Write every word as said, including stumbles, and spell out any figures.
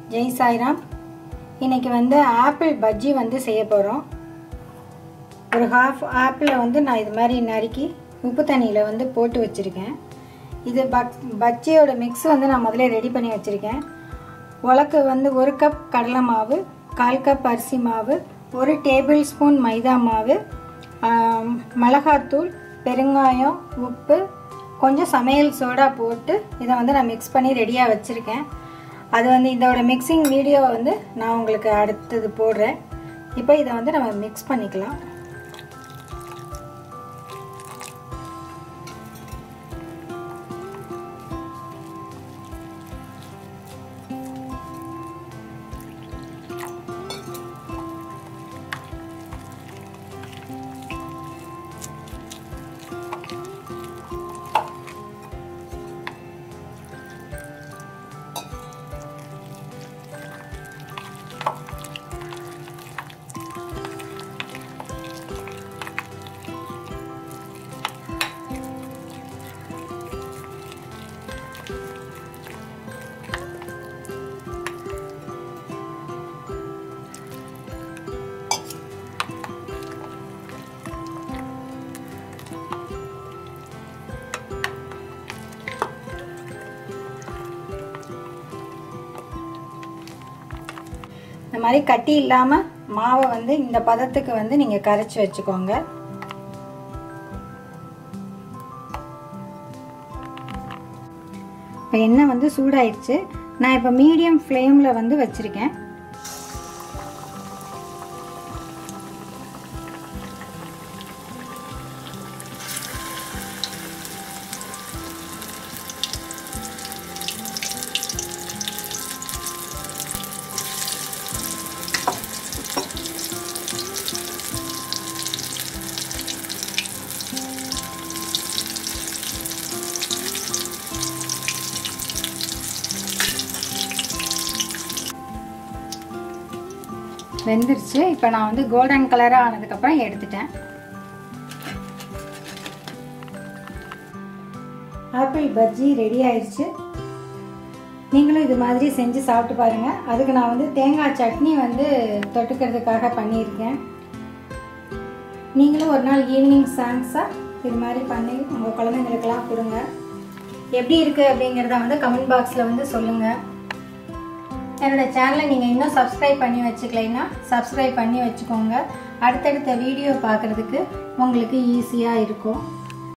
ஜெய் சாய்ராம். இன்றைக்கி வந்து ஆப்பிள் பஜ்ஜி வந்து செய்ய போகிறோம். ஒரு ஹாஃப் ஆப்பிளை வந்து நான் இது மாதிரி நறுக்கி உப்பு தண்ணியில் வந்து போட்டு வச்சுருக்கேன். இது பக் பஜ்ஜியோட மிக்ஸ் வந்து நான் முதல்ல ரெடி பண்ணி வச்சுருக்கேன். உலக்கு வந்து ஒரு கப் கடலை மாவு, கால் கப் அரிசி மாவு, ஒரு டேபிள் ஸ்பூன் மைதா மாவு, மிளகாத்தூள், பெருங்காயம், உப்பு, கொஞ்சம் சமையல் சோடா போட்டு இதை வந்து நான் மிக்ஸ் பண்ணி ரெடியாக வச்சுருக்கேன். அது வந்து இதோட மிக்சிங் வீடியோ வந்து நான் உங்களுக்கு அடுத்தது போடுறேன். இப்போ இதை வந்து நம்ம மிக்ஸ் பண்ணிக்கலாம். இந்த மாதிரி கட்டி இல்லாமல் மாவை வந்து இந்த பதத்துக்கு வந்து நீங்கள் கரைச்சி வச்சுக்கோங்க. இப்போ எண்ணெய் வந்து சூடாயிடுச்சு. நான் இப்போ மீடியம் ஃப்ளேமில் வந்து வச்சுருக்கேன். வெந்துருச்சு. இப்போ நான் வந்து கோல்டன் கலராக ஆனதுக்கப்புறம் எடுத்துட்டேன். ஆப்பிள் பஜ்ஜி ரெடி ஆயிடுச்சு. நீங்களும் இது மாதிரி செஞ்சு சாப்பிட்டு பாருங்கள். அதுக்கு நான் வந்து தேங்காய் சட்னி வந்து தொட்டுக்கிறதுக்காக பண்ணியிருக்கேன். நீங்களும் ஒரு நாள் ஈவினிங் ஸ்நாக்ஸாக இது மாதிரி பண்ணி உங்கள் குழந்தைங்களுக்கெல்லாம் கொடுங்க. எப்படி இருக்குது அப்படிங்கிறத வந்து கமெண்ட் பாக்ஸில் வந்து சொல்லுங்கள். என்னோடய சேனலை நீங்கள் இன்னும் சப்ஸ்கிரைப் பண்ணி வச்சுக்கலைன்னா சப்ஸ்கிரைப் பண்ணி வச்சுக்கோங்க. அடுத்தடுத்த வீடியோ பார்க்குறதுக்கு உங்களுக்கு ஈஸியாக இருக்கும்.